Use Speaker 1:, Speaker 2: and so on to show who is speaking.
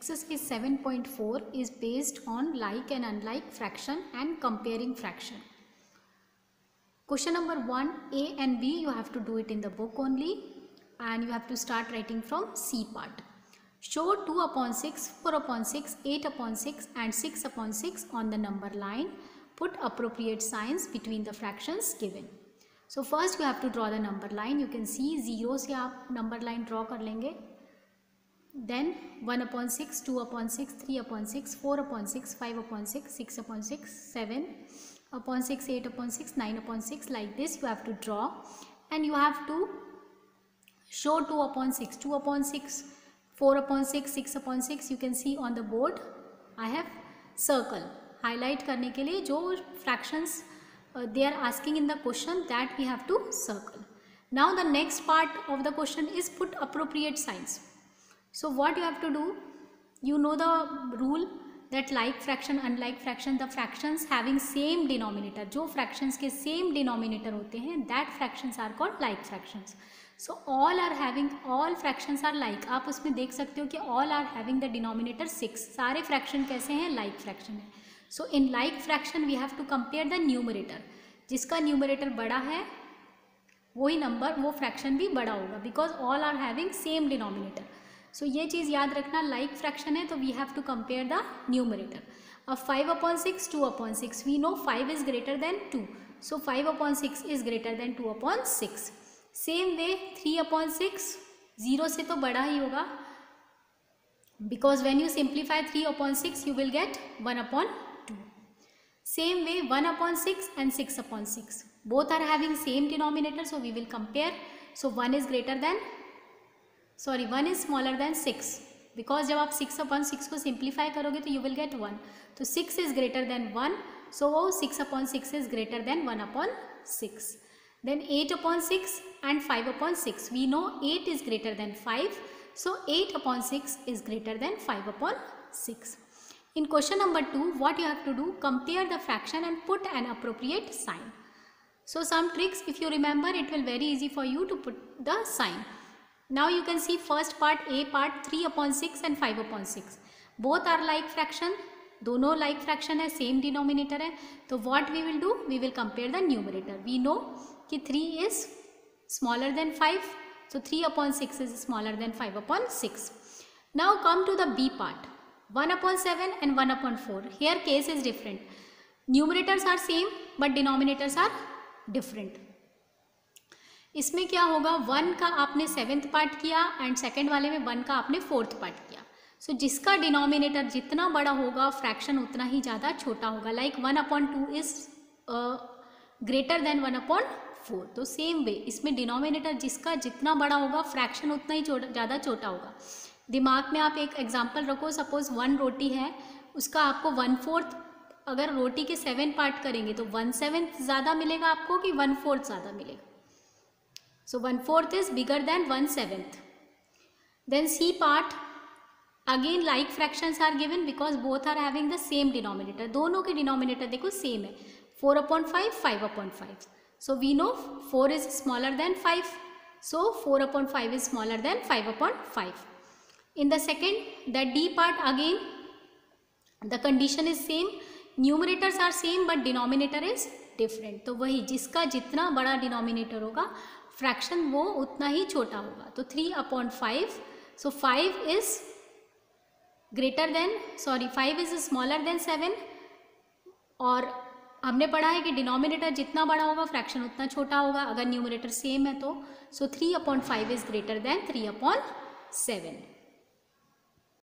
Speaker 1: Exercise 7.4 is based on like and unlike fraction and comparing fraction. Question number 1, A and B, you have to do it in the book only, and you have to start writing from C part. Show 2 upon 6, 4 upon 6, 8 upon 6 and 6 upon 6 on the number line. Put appropriate signs between the fractions given. So first you have to draw the number line. You can see 0 से आप number line draw कर लेंगे. Then 1 upon 6, 2 upon 6, 3 upon 6, 4 upon 6, 5 upon 6, 6 upon 6, 7 upon 6, 8 upon 6, 9 upon 6, like this you have to draw, and you have to show 2 upon 6, 2 upon 6, 4 upon 6, 6 upon 6. You can see on the board I have circle highlight करने के लिए जो fractions they are asking in the question, that we have to circle. Now the next part of the question is put appropriate signs. So what you have to do, you know the rule that like fraction, unlike fraction, the fractions having same denominator, जो fractions के same denominator होते हैं, that fractions are called like fractions. So all are having, all fractions are like. आप उसमें देख सकते हो कि all are having the denominator 6. सारे fraction कैसे हैं? Like fraction है. So in like fraction we have to compare the numerator. जिसका numerator बड़ा है वही number, वो fraction भी बड़ा होगा, because all are having same denominator. So ये चीज़ याद रखना, like fraction है तो we have to compare the numerator. अब 5 upon 6, 2 upon 6, we know 5 is greater than 2. So 5 upon 6 is greater than 2 upon 6. Same way 3 upon 6, 0 से तो बड़ा ही होगा, because when you simplify 3 upon 6 you will get 1 upon 2. Same way 1 upon 6 and 6 upon 6. Both are having same denominator, so we will compare. So 1 is greater than, sorry, 1 is smaller than 6, because जब आप 6 upon 6 को simplify करोगे तो you will get 1. तो 6 is greater than 1, so 6 upon 6 is greater than 1 upon 6. Then 8 upon 6 and 5 upon 6. We know 8 is greater than 5, so 8 upon 6 is greater than 5 upon 6. In question number 2, what you have to do, compare the fraction and put an appropriate sign. So some tricks, if you remember, it will very easy for you to put the sign. Now you can see first part, A part, 3 upon 6 and 5 upon 6. Both are like fraction. दोनों like fraction है, same denominator है. तो what we will do? We will compare the numerator. We know कि 3 is smaller than 5. So 3 upon 6 is smaller than 5 upon 6. Now come to the B part. 1 upon 7 and 1 upon 4. Here case is different. Numerators are same but denominators are different. इसमें क्या होगा, 1 का आपने 7th part किया and second वाले में 1 का आपने 4th पार्ट किया. सो जिसका डिनोमिनेटर जितना बड़ा होगा फ्रैक्शन उतना ही ज़्यादा छोटा होगा. Like 1 upon 2 is greater than 1 upon 4. तो सेम वे इसमें डिनोमिनेटर जिसका जितना बड़ा होगा फ्रैक्शन उतना ही ज़्यादा छोटा होगा. दिमाग में आप एक एग्जाम्पल रखो, सपोज 1 रोटी है, उसका आपको 1/4, अगर रोटी के 7 पार्ट करेंगे तो 1/7 ज़्यादा मिलेगा आपको कि 1/4 ज़्यादा मिलेगा. So 1/4 is bigger than 1/7. Then C part, again like fractions are given because both are having the same denominator. दोनों के denominator देखो same है, 4 upon 5, 5 upon 5. So we know 4 is smaller than 5. So 4 upon 5 is smaller than 5 upon 5. In the second, the D part, again the condition is same. Numerators are same but denominator is different. तो वही जिसका जितना बड़ा denominator होगा fraction वो उतना ही छोटा होगा. तो 3 upon 5, so 5 is greater than, sorry 5 is smaller than 7. और हमने पढ़ा है कि डिनोमिनेटर जितना बड़ा होगा फ्रैक्शन उतना छोटा होगा अगर न्यूमरेटर सेम है तो. So 3 upon 5 is greater than 3 upon 7.